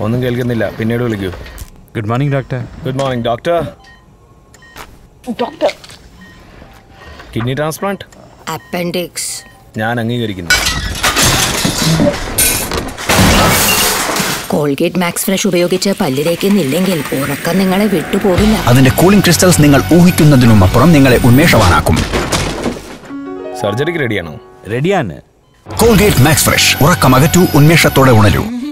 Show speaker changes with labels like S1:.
S1: ഒന്നും കേൾക്കുന്നില്ല, പിന്നീട് വിളിക്കൂ.
S2: Good morning doctor.
S1: Good morning doctor. Doctor, kidney transplant?
S3: Appendix.
S1: ഞാൻ അംഗീകരിക്കുന്നു.
S3: കോൾഗേറ്റ് മാക്സ് ഫ്രഷ് ഉപയോഗിച്ച് പല്ല് തേക്കുന്നില്ലെങ്കിൽ ഉറക്കം നിങ്ങളെ വിട്ടുപോകില്ല.
S4: അതിന്റെ കൂളിംഗ് ക്രിസ്റ്റൽസ് നിങ്ങൾ ഊഹിക്കുന്നതിനും അപ്പുറം നിങ്ങളെ ഉന്മേഷവാനാക്കും.
S1: സർജറിക്ക് റെഡിയാണോ?
S2: റെഡിയാണ്.
S4: കോൾഗേറ്റ് മാക്സ് ഫ്രഷ്, ഉറക്കമകറ്റൂ, ഉന്മേഷത്തോടെ ഉണരൂ.